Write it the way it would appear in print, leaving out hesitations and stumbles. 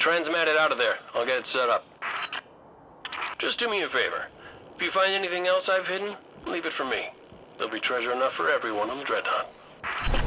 transmat it out of there. I'll get it set up. Just do me a favor. If you find anything else I've hidden, leave it for me. There'll be treasure enough for everyone on the Dread Hunt.